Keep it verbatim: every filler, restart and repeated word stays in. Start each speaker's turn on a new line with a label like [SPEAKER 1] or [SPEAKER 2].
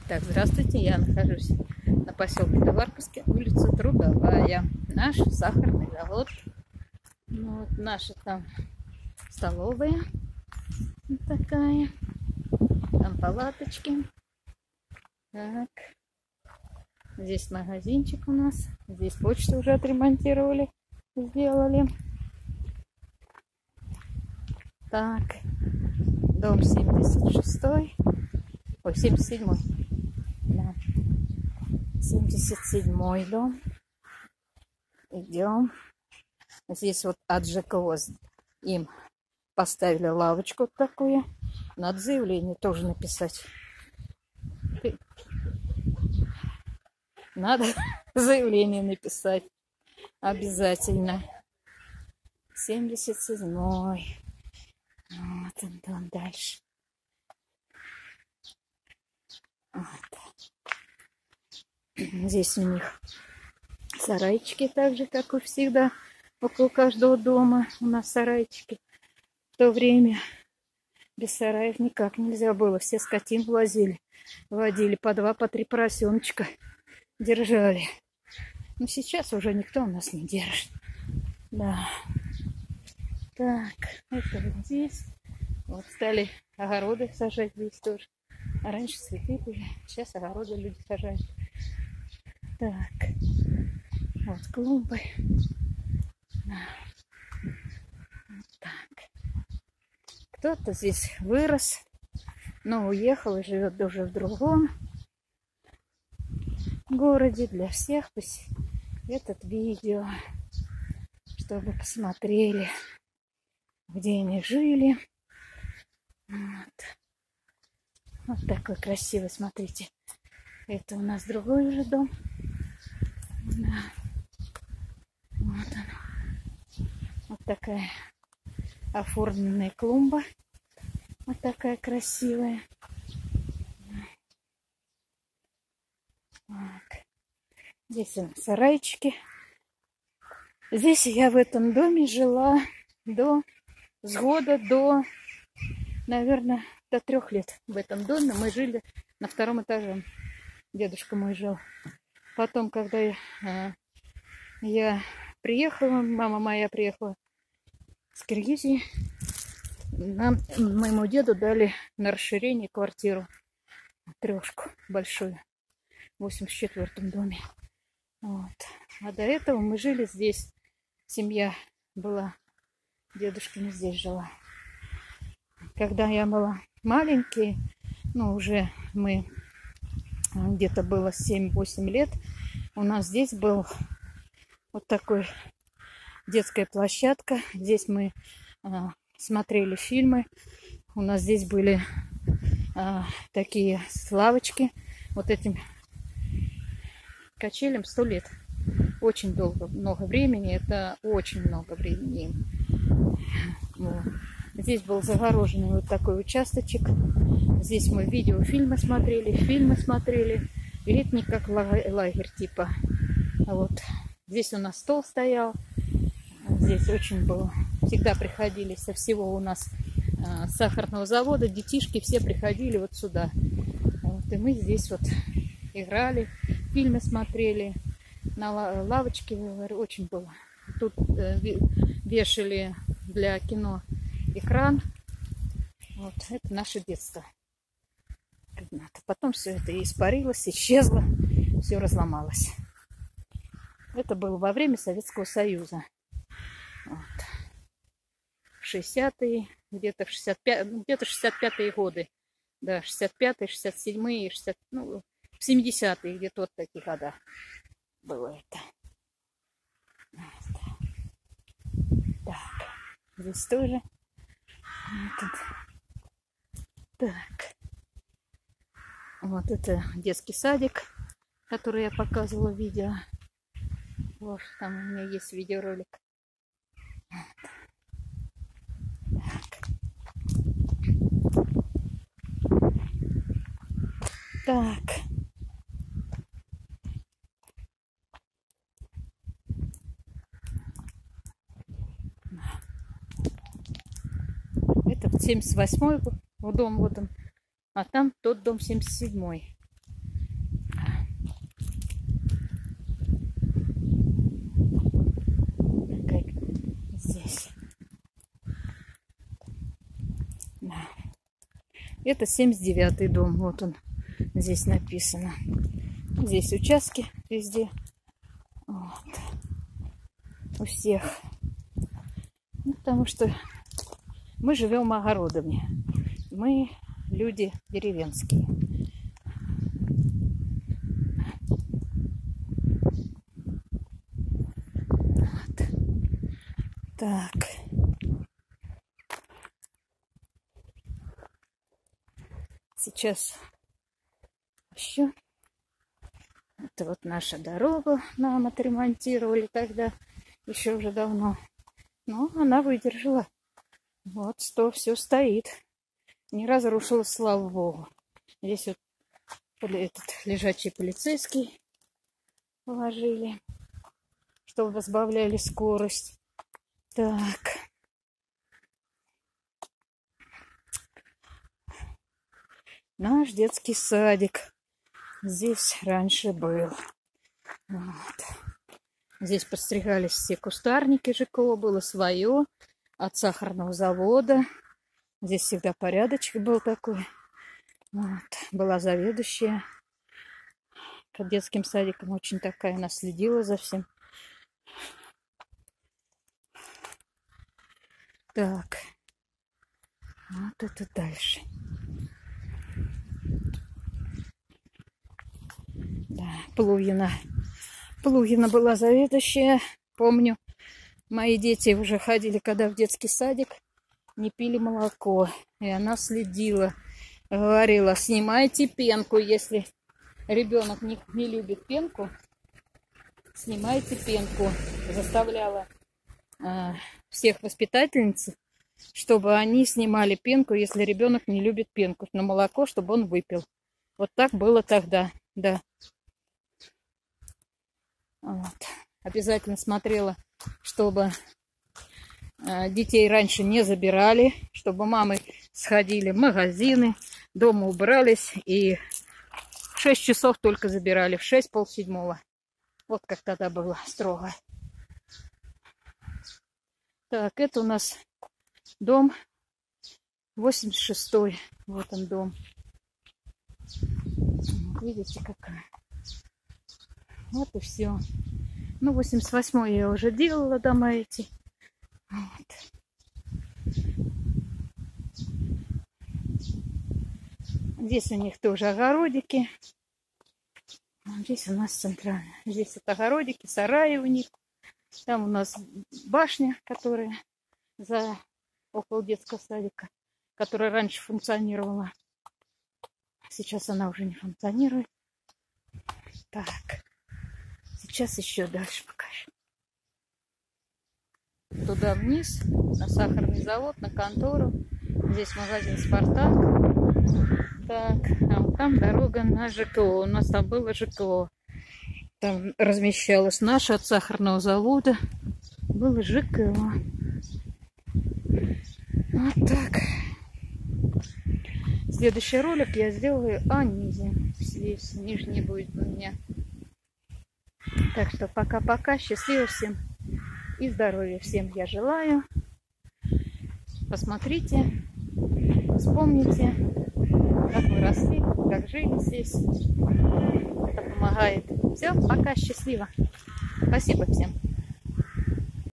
[SPEAKER 1] Так, здравствуйте, я нахожусь на поселке Товарковске, улица Трудовая, наш сахарный завод. Ну, вот наша там столовая вот такая, там палаточки. Так, здесь магазинчик у нас, здесь почту уже отремонтировали, сделали. Так, дом семьдесят шестой, ой, семьдесят седьмой. Да. семьдесят седьмой дом. Идем. Здесь вот от ЖКО им поставили лавочку такую. Надо заявление тоже написать. Надо заявление написать. Обязательно. семьдесят седьмой. Вот он там дальше. Вот. Здесь у них сарайчики, так же, как и всегда. Около каждого дома у нас сарайчики. В то время без сараев никак нельзя было. Все скотин возили. Водили по два, по три поросеночка. Держали. Но сейчас уже никто у нас не держит. Да. Так, это вот здесь. Вот стали огороды сажать здесь тоже. А раньше цветы были. Сейчас огороды люди сажают. Так. Вот клумбы. Вот так. Кто-то здесь вырос, но уехал и живет уже в другом городе. Для всех этот видео, чтобы посмотрели, где они жили. Вот. Вот такой красивый, смотрите. Это у нас другой уже дом. Да. Вот он. Вот такая оформленная клумба. Вот такая красивая. Вот. Здесь сарайчики. Здесь я в этом доме жила до с года до, наверное, до трех лет. В этом доме мы жили на втором этаже. Дедушка мой жил. Потом, когда я, я приехала, мама моя приехала с Киргизии, нам, моему деду дали на расширение квартиру, трешку большую, в восемьдесят четвёртом доме. Вот. А до этого мы жили здесь. Семья была, дедушкина здесь жила. Когда я была маленький, ну, уже мы, где-то было семь-восемь лет, у нас здесь был вот такой детская площадка. Здесь мы а, смотрели фильмы. У нас здесь были а, такие лавочки. Вот этим качелям сто лет. Очень долго, много времени. Это очень много времени. Вот. Здесь был загороженный вот такой участочек. Здесь мы видеофильмы смотрели, фильмы смотрели. Летний как лагерь типа. Вот. Здесь у нас стол стоял. Здесь очень было. Всегда приходили со всего у нас а, сахарного завода. Детишки все приходили вот сюда. Вот. И мы здесь вот играли, фильмы смотрели. На лавочке очень было. Тут э, вешали для кино экран. Вот. Это наше детство. Потом все это испарилось, исчезло. Все разломалось. Это было во время Советского Союза. Вот. шестидесятые, где-то в шестьдесят пятые, где-то шестьдесят пятые годы. Да, шестьдесят пятые, шестьдесят седьмые, шестьдесят, ну, в семидесятые, где-то вот такие года было это. Вот. Так, здесь тоже. Вот. Так. Вот это детский садик, который я показывала в видео. Вот, там у меня есть видеоролик. Так. Так. Это семьдесят восьмой дом, вот он. А там тот дом семьдесят седьмой. Это семьдесят девятый дом. Вот он. Здесь написано. Здесь участки везде. Вот. У всех. Ну, потому что мы живем огородами. Мы люди деревенские. Вот. Так. Сейчас еще. Это вот наша дорога. Нам отремонтировали тогда. Еще уже давно. Но она выдержала. Вот, сто, все стоит. Не разрушилось, слава богу. Здесь вот этот лежачий полицейский положили, чтобы сбавляли скорость. Так. Наш детский садик здесь раньше был. Вот. Здесь подстригались все кустарники, ЖКО было свое, от сахарного завода. Здесь всегда порядочек был такой. Вот. Была заведующая под детским садиком, очень такая, она следила за всем. Так, вот это дальше. Да, Плугина. Плугина была заведующая. Помню, мои дети уже ходили, когда в детский садик, не пили молоко. И она следила, говорила, снимайте пенку, если ребенок не, не любит пенку, снимайте пенку. Заставляла э, всех воспитательниц, чтобы они снимали пенку, если ребенок не любит пенку, на молоко, чтобы он выпил. Вот так было тогда, да. Вот. Обязательно смотрела, чтобы э, детей раньше не забирали, чтобы мамы сходили в магазины, дома убрались и в шесть часов только забирали, в шесть, полседьмого. Вот как тогда было строго. Так, это у нас дом восемьдесят шестой. Вот он дом. Видите, какая. Вот и все. Ну, восемьдесят восьмой я уже делала дома эти. Вот. Здесь у них тоже огородики. Здесь у нас центральная. Здесь это огородики, сараи у них. Там у нас башня, которая за около детского садика, которая раньше функционировала. Сейчас она уже не функционирует. Так. Сейчас еще дальше покажу. Туда вниз, на сахарный завод, на контору. Здесь магазин «Спартак». Так, а вот там дорога на ЖКО. У нас там было ЖКО. Там размещалось наше от сахарного завода. Было ЖКО. Вот так. Следующий ролик я сделаю о низе. Здесь нижний будет у меня. Так что пока-пока. Счастливо всем. И здоровья всем я желаю. Посмотрите. Вспомните, как мы росли, как жили здесь. Это помогает. Все, пока, счастливо. Спасибо всем.